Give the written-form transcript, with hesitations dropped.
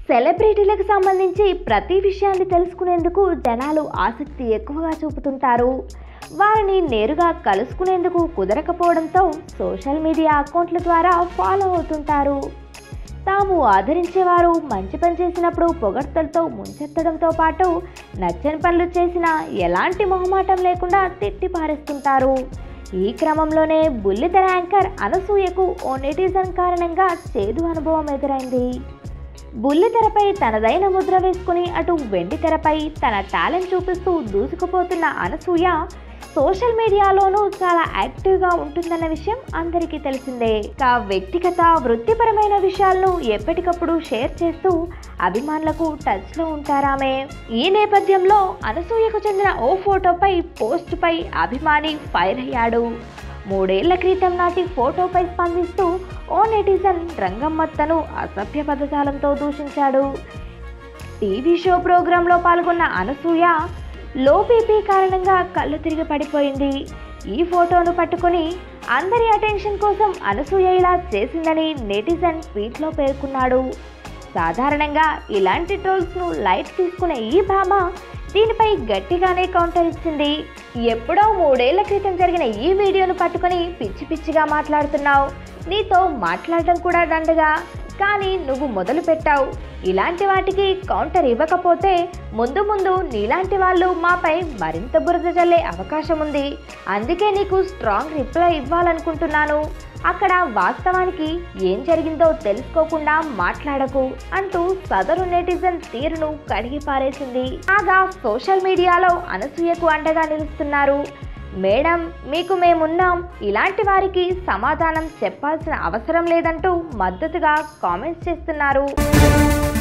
సెలబ్రిటీలకు సంబంధించి ప్రతి విషయాన్ని తెలుసుకునేందుకు జనాలు ఆసక్తి ఎక్కువగా చూపుతుంటారు. వారిని నేరుగా కలుసుకునేందుకు కుదరకపోవడంతో సోషల్ మీడియా అకౌంట్ల ద్వారా ఫాలో అవుతుంటారు. తాము ఆదరించేవారు మంచి పని చేసినప్పుడు పొగడ్తలతో ముంచెత్తడంతో పాటు నచ్చని పనులు చేసినా ఎలాంటి మొహమాటం లేకుండా తిట్టిపారేస్తుంటారు. ఈ క్రమంలోనే బుల్లితెర యాంకర్ అనసూయకు ఓ నెటిజన్ కారణంగా చేదు అనుభవం ఎదురైంది. బుల్లితెరపై తనదైన ముద్ర వేసుకుని అటు వెండి తెరపై తన టాలెంట్ చూపిస్తూ దూసుకుపోతున్న అనసూయ సోషల్ మీడియాలోనూ చాలా యాక్టివ్గా ఉంటుందన్న విషయం అందరికీ తెలిసిందే. వ్యక్తిగత వృత్తిపరమైన విషయాలను ఎప్పటికప్పుడు షేర్ చేస్తూ అభిమానులకు టచ్లో ఉంటారామె. ఈ నేపథ్యంలో అనసూయకు చెందిన ఓ ఫోటోపై పోస్టుపై అభిమాని ఫైర్ అయ్యాడు. 3 ఏళ్ల క్రితం నాటి ఫోటోపై స్పందిస్తూ ఓ నెటిజన్ రంగమ్మత్తను అసభ్య పదజాలంతో దూషించాడు. టీవీ షో ప్రోగ్రాంలో పాల్గొన్న అనసూయ లో బీపీ కారణంగా కళ్ళు తిరిగి పడిపోయింది. ఈ ఫోటోను పట్టుకుని అందరి అటెన్షన్ కోసం అనసూయ ఇలా చేసిందని నెటిజన్ ట్వీట్లో పేర్కొన్నాడు. సాధారణంగా ఇలాంటి ట్రోల్స్ను లైట్ తీసుకునే ఈ భామ దీనిపై గట్టిగానే కౌంటర్ ఇచ్చింది. ఎప్పుడో 3 ఏళ్ల క్రితం జరిగిన ఈ వీడియోను పట్టుకొని పిచ్చి పిచ్చిగా మాట్లాడుతున్నావు, నీతో మాట్లాడడం కూడా దండగా, కానీ నువ్వు మొదలు పెట్టావు. ఇలాంటి వాటికి కౌంటర్ ఇవ్వకపోతే ముందు ముందు నీలాంటి వాళ్ళు మాపై మరింత బురద జల్లే అవకాశం ఉంది. అందుకే నీకు స్ట్రాంగ్ రిప్లై ఇవ్వాలనుకుంటున్నాను. అక్కడ వాస్తవానికి ఏం జరిగిందో తెలుసుకోకుండా మాట్లాడకు అంటూ సదరు నెటిజన్ తీరును కడిగి పారేసింది. కాగా సోషల్ మీడియాలో అనసూయకు అండగా నిలుస్తున్నారు. మేడం, మీకు మేమున్నాం, ఇలాంటి వారికి సమాధానం చెప్పాల్సిన అవసరం లేదంటూ మద్దతుగా కామెంట్స్ చేస్తున్నారు.